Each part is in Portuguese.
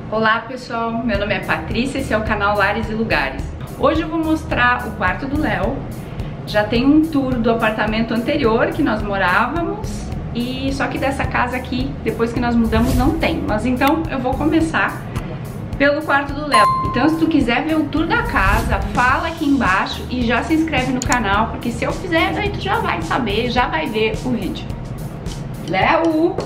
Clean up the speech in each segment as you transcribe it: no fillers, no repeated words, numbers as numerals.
Olá pessoal, meu nome é Patrícia, esse é o canal Lares e Lugares. Hoje eu vou mostrar o quarto do Léo. Já tem um tour do apartamento anterior que nós morávamos, e só que dessa casa aqui, depois que nós mudamos, não tem. Mas então eu vou começar pelo quarto do Léo. Então se tu quiser ver o tour da casa, fala aqui embaixo e já se inscreve no canal, porque se eu fizer, daí tu já vai saber, já vai ver o vídeo. Léo!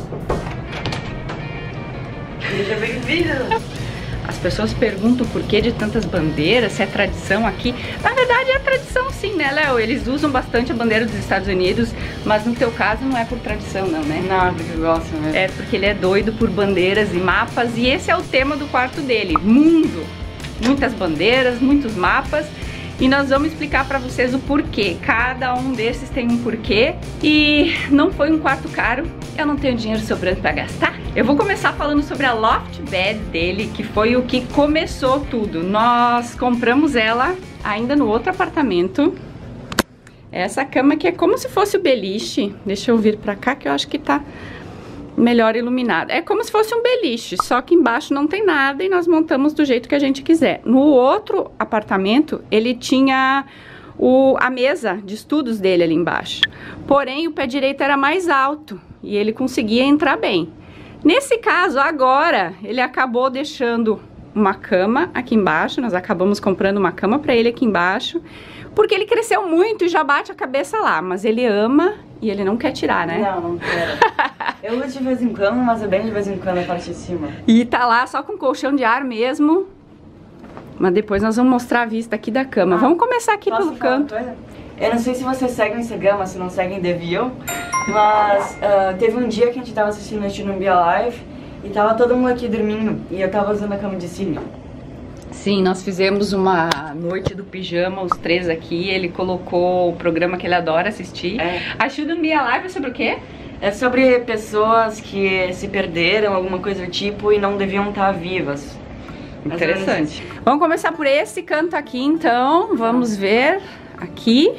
Seja bem-vindo! As pessoas perguntam por que de tantas bandeiras, se é tradição aqui. Na verdade é tradição sim, né, Léo? Eles usam bastante a bandeira dos Estados Unidos, mas no teu caso não é por tradição não, né? Não, porque eu gosto mesmo. É porque ele é doido por bandeiras e mapas, e esse é o tema do quarto dele, mundo. Muitas bandeiras, muitos mapas. E nós vamos explicar pra vocês o porquê. Cada um desses tem um porquê. E não foi um quarto caro. Eu não tenho dinheiro sobrando pra gastar. Eu vou começar falando sobre a loft bed dele, que foi o que começou tudo. Nós compramos ela ainda no outro apartamento. Essa cama aqui é como se fosse o beliche. Deixa eu vir pra cá que eu acho que tá melhor iluminado. É como se fosse um beliche, só que embaixo não tem nada e nós montamos do jeito que a gente quiser. No outro apartamento, ele tinha a mesa de estudos dele ali embaixo. Porém, o pé direito era mais alto e ele conseguia entrar bem. Nesse caso, agora, ele acabou deixando uma cama aqui embaixo. Nós acabamos comprando uma cama para ele aqui embaixo, porque ele cresceu muito e já bate a cabeça lá. Mas ele ama e ele não quer tirar, né? Não quero. Eu uso de vez em quando, mas é bem de vez em quando a parte de cima. E tá lá só com colchão de ar mesmo. Mas depois nós vamos mostrar a vista aqui da cama. Vamos começar aqui pelo canto. Eu não sei se vocês seguem o Instagram, mas se não seguem, deviam. Mas teve um dia que a gente tava assistindo a Be Alive e tava todo mundo aqui dormindo e eu tava usando a cama de cima. Sim, nós fizemos uma noite do pijama, os três aqui. Ele colocou o programa que ele adora assistir. A Shouldn't Be Alive é sobre o quê? É sobre pessoas que se perderam, alguma coisa do tipo, e não deviam estar vivas. Interessante. Vamos começar por esse canto aqui, então. Vamos ver aqui.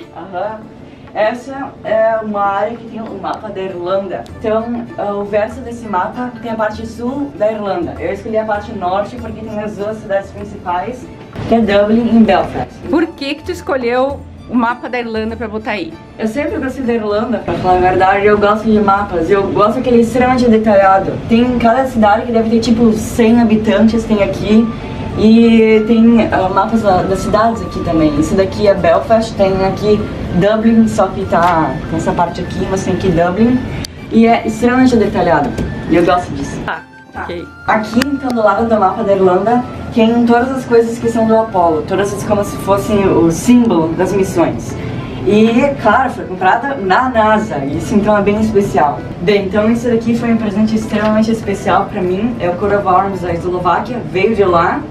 Essa é uma área que tem o mapa da Irlanda. Então, o verso desse mapa tem a parte sul da Irlanda. Eu escolhi a parte norte porque tem as duas cidades principais, que é Dublin e Belfast. Por que tu escolheu o mapa da Irlanda pra botar aí? Eu sempre gostei da Irlanda, pra falar a verdade. Eu gosto de mapas, eu gosto que ele é extremamente detalhado. Tem em cada cidade que deve ter tipo 100 habitantes, tem aqui. E tem mapas das cidades aqui também. Esse daqui é Belfast, tem aqui Dublin, só que tá nessa parte aqui, mas tem aqui Dublin. E é extremamente detalhado, e eu gosto disso. Ok. Aqui, então, do lado do mapa da Irlanda, tem todas as coisas que são do Apollo, todas as como se fossem o símbolo das missões. E, claro, foi comprada na NASA, isso então é bem especial. Bem, então isso daqui foi um presente extremamente especial pra mim, é o Coat of Arms da Eslováquia, veio de lá,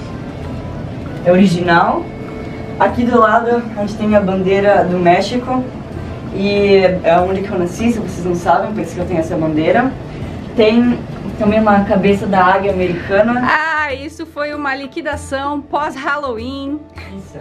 é original. Aqui do lado a gente tem a bandeira do México, e é onde que eu nasci, se vocês não sabem, por isso que eu tenho essa bandeira. Tem também uma cabeça da águia americana. Ah, isso foi uma liquidação pós-Halloween. Isso.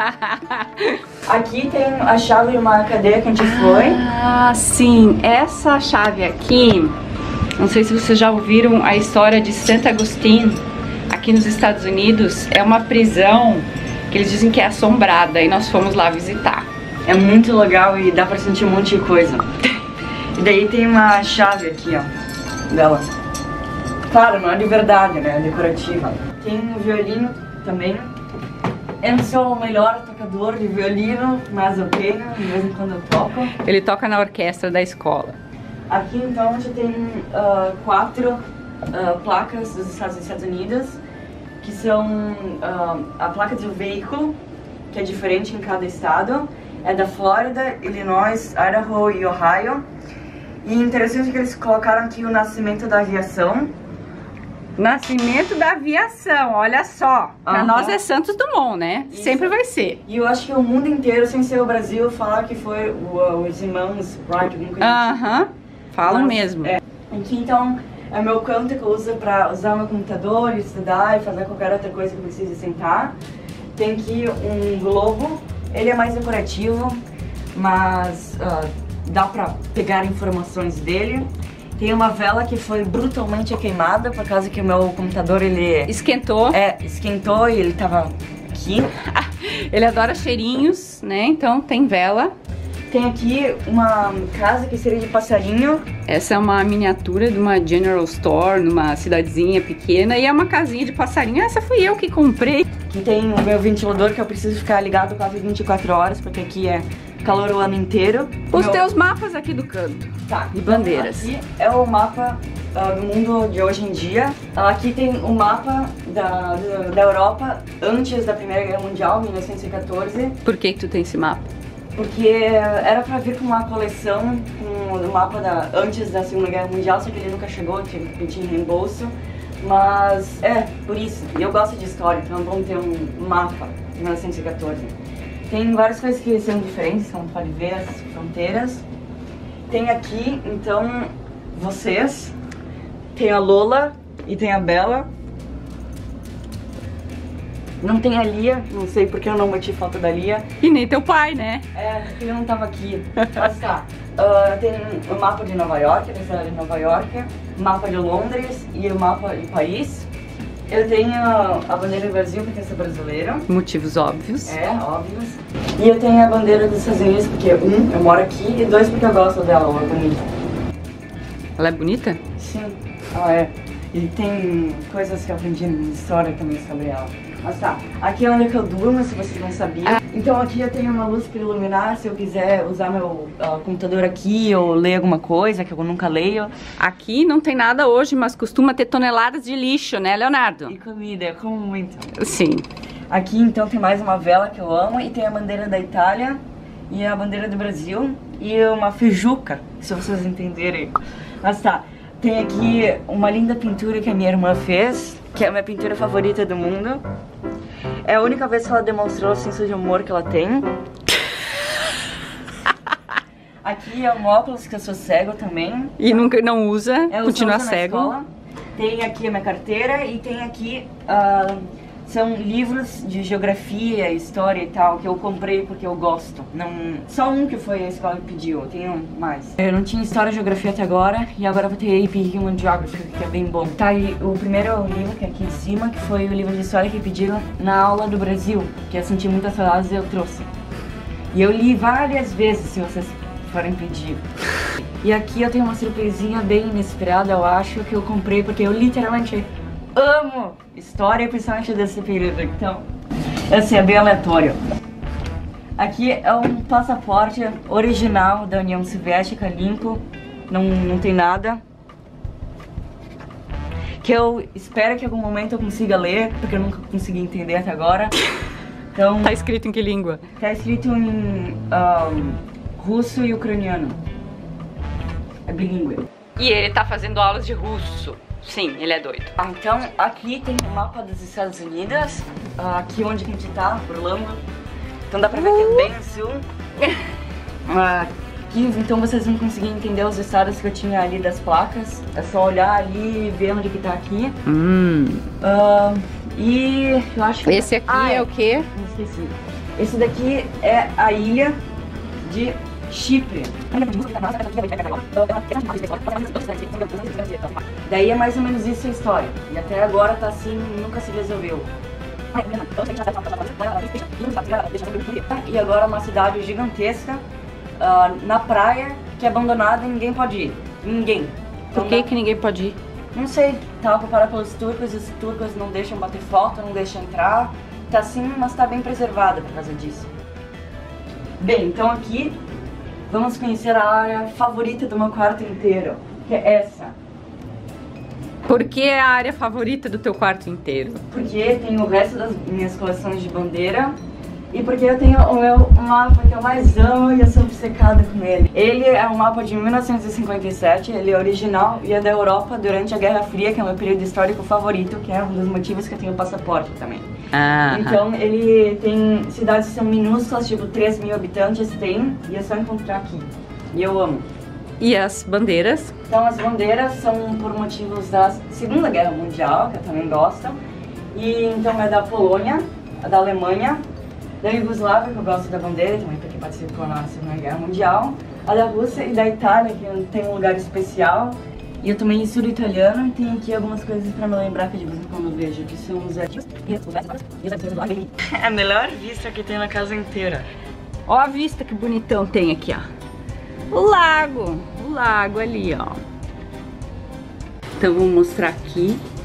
Aqui tem a chave de uma cadeia que a gente foi. Ah, sim. Essa chave aqui, não sei se vocês já ouviram a história de Santo Agostinho, aqui nos Estados Unidos. É uma prisão que eles dizem que é assombrada e nós fomos lá visitar. É muito legal e dá pra sentir um monte de coisa. E daí tem uma chave aqui, ó, dela. Claro, não é de verdade, né? É decorativa. Tem um violino também. Eu não sou o melhor tocador de violino, mas eu tenho, de vez em quando eu toco. Ele toca na orquestra da escola. Aqui então a gente tem 4 placas dos Estados Unidos, que são a placa do veículo, que é diferente em cada estado. É da Flórida, Illinois, Idaho e Ohio. E interessante que eles colocaram aqui o nascimento da aviação. Nascimento da aviação, olha só. Pra nós é Santos Dumont, né? Isso. Sempre vai ser. E eu acho que o mundo inteiro, sem ser o Brasil, fala que foi os irmãos Wright. Falam mesmo. Aqui então é meu canto que eu uso pra usar meu computador, estudar e fazer qualquer outra coisa que eu precise sentar. Tem aqui um globo, ele é mais decorativo, mas dá pra pegar informações dele. Tem uma vela que foi brutalmente queimada por causa que o meu computador, ele... Esquentou. Esquentou e ele tava aqui. Ele adora cheirinhos, né? Então tem vela. Tem aqui uma casa que seria de passarinho. Essa é uma miniatura de uma General Store, numa cidadezinha pequena. E é uma casinha de passarinho. Essa fui eu que comprei. Aqui tem o meu ventilador que eu preciso ficar ligado quase 24 horas, porque aqui é calor o ano inteiro. Os teus mapas aqui do canto. Tá. E bandeiras. Aqui é o mapa do mundo de hoje em dia. Aqui tem o mapa da Europa antes da Primeira Guerra Mundial, 1914. Por que tu tem esse mapa? Porque era pra vir com uma coleção com o mapa antes da Segunda Guerra Mundial, só que ele nunca chegou, tive que pedir reembolso. Mas por isso. E eu gosto de história, então vamos ter um mapa de 1914. Tem várias coisas que são diferentes, como pode ver, as fronteiras. Tem aqui, então, vocês. Tem a Lola e tem a Bela. Não tem a Lia, não sei porque eu não bati foto da Lia. E nem teu pai, né? Porque ele não tava aqui. Mas tá. Tem o mapa de Nova York, a cidade de Nova York, mapa de Londres e o mapa de Paris. Eu tenho a bandeira do Brasil porque eu sou brasileira. Motivos óbvios. Óbvios. E eu tenho a bandeira dos Estados Unidos porque, eu moro aqui, e 2, porque eu gosto dela, ela é bonita. Ela é bonita? Sim, ela é. E tem coisas que eu aprendi na história também sobre ela. Mas tá, aqui é onde eu durmo, se vocês não sabiam. Então aqui eu tenho uma luz para iluminar, se eu quiser usar meu computador aqui ou ler alguma coisa que eu nunca leio. Aqui não tem nada hoje, mas costuma ter toneladas de lixo, né, Leonardo? E comida, eu como muito. Sim. Aqui então tem mais uma vela que eu amo e tem a bandeira da Itália e a bandeira do Brasil e uma feijuca, se vocês entenderem. Mas tá, tem aqui uma linda pintura que a minha irmã fez, que é a minha pintura favorita do mundo. É a única vez que ela demonstrou o senso de humor que ela tem. Aqui é um óculos que eu sou cego também. E nunca não usa, continua cego. Tem aqui a minha carteira e tem aqui são livros de geografia, história e tal que eu comprei porque eu gosto. Não, só um que foi a escola que pediu, eu tenho mais. Eu não tinha história e geografia até agora e agora vou ter AP Human Geography, que é bem bom. Tá aí o primeiro livro que é aqui em cima, que foi o livro de história que pediram na aula do Brasil, que eu senti muitas saudades e eu trouxe. E eu li várias vezes, se vocês forem pedir. E aqui eu tenho uma surpresinha bem inesperada, eu acho, que eu comprei porque eu literalmente amo história, principalmente desse período, então, assim, é bem aleatório. Aqui é um passaporte original da União Soviética, limpo, não tem nada. Que eu espero que em algum momento eu consiga ler, porque eu nunca consegui entender até agora. Então, tá escrito em que língua? Tá escrito em russo e ucraniano. É bilíngue. E ele tá fazendo aulas de russo. Sim, ele é doido. Então, aqui tem o mapa dos Estados Unidos. Aqui onde a gente tá, Orlando. Então dá pra ver que é bem sul. Aqui, então vocês vão conseguir entender os estados que eu tinha ali das placas. É só olhar ali e ver onde que tá aqui. E eu acho que... Esse aqui é o quê? Não esqueci. Esse daqui é a ilha de Chipre. Daí é mais ou menos isso a história. E até agora tá assim, nunca se resolveu. E agora uma cidade gigantesca na praia que é abandonada e ninguém pode ir. Ninguém. Por que ninguém pode ir? Não sei, tá ocupada pelos turcos e os turcos não deixam bater foto, não deixam entrar. Tá assim, mas tá bem preservada por causa disso. Bem, então aqui vamos conhecer a área favorita do meu quarto inteiro, que é essa. Por que é a área favorita do teu quarto inteiro? Porque tem o resto das minhas coleções de bandeira e porque eu tenho o meu mapa que eu mais amo e eu sou obcecada com ele. Ele é um mapa de 1957, ele é original e é da Europa durante a Guerra Fria, que é o meu período histórico favorito, que é um dos motivos que eu tenho passaporte também. Então ele tem cidades que são minúsculas, tipo 3 mil habitantes tem, e é só encontrar aqui. E eu amo. E as bandeiras? Então as bandeiras são por motivos da Segunda Guerra Mundial, que eu também gosto. E então é da Polônia, da Alemanha, da Iugoslávia, que eu gosto da bandeira também porque participou na Segunda Guerra Mundial, a da Rússia e da Itália, que tem um lugar especial, E eu também estudo italiano e tem aqui algumas coisas pra me lembrar que de vez em quando eu vejo, que são os artigos. É a melhor vista que tem na casa inteira. Ó a vista que bonitão tem aqui, ó. O lago ali, ó. Então vou mostrar aqui.